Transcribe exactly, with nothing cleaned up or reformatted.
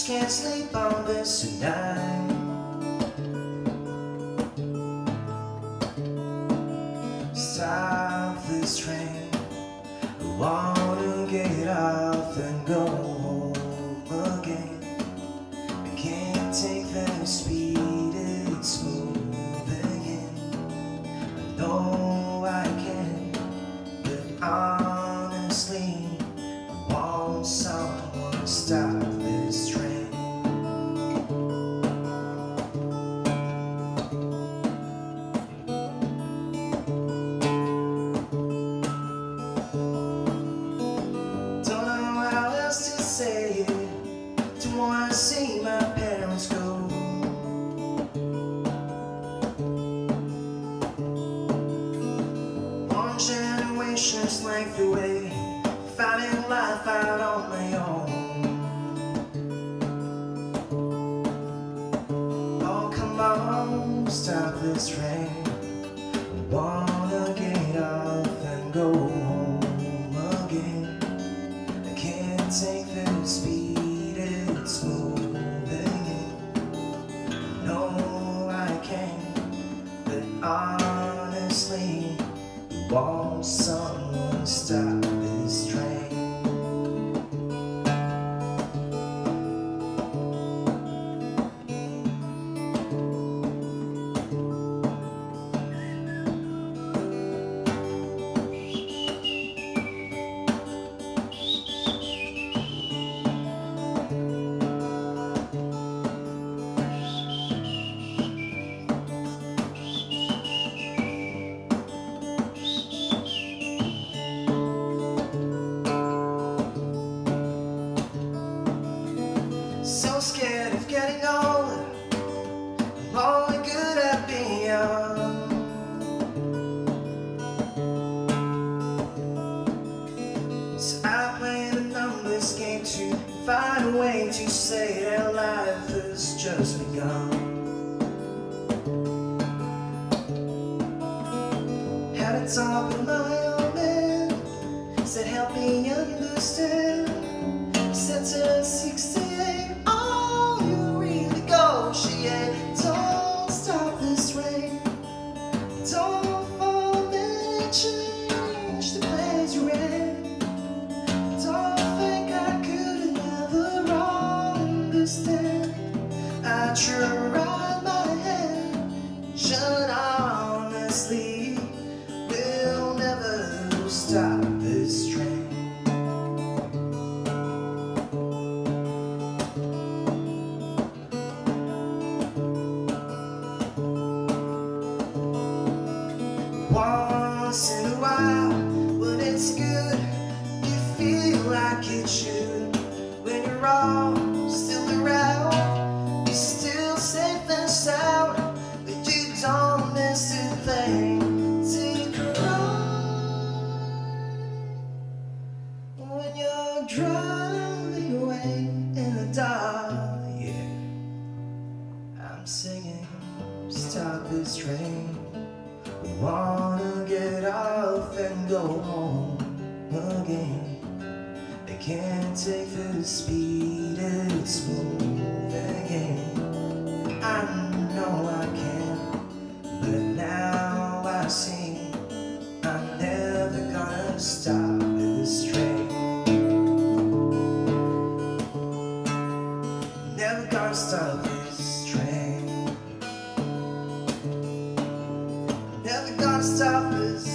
just can't sleep on this tonight. Stop this train, I wanna get off and go home again. I can't take the speed it's moving in. I know I can, but honestly I want someone to stop this train. Don't wanna see my parents go. One generation's length away, finding life out on my own. Oh, come on, stop this train. I wanna get off and go home again. I can't take the speed it's moving in. I know I can, but honestly I want someone to stop this train. So scared of getting older, I'm only good at being young. So I play the numbers game to find a way to say that life has just begun. Had a talk with my old man, said help me understand. Said to sixty-eight, oh, you really go, she ain't. Don't stop this rain, don't fall and change the place you're in. Don't think I could never understand. I tried my hand, should honestly, we'll never stop this train. Once in a while, when it's good, you feel like it should. When you're all still around, you're still safe and sound, but you don't miss a thing to cry. When you're driving away in the dark, yeah, I'm singing, stop this train. I wanna get off and go home again. I can't take the speed it's moving in. I know I can, but now I see I'm never gonna stop this train. Never gonna stop this train. Never gonna stop this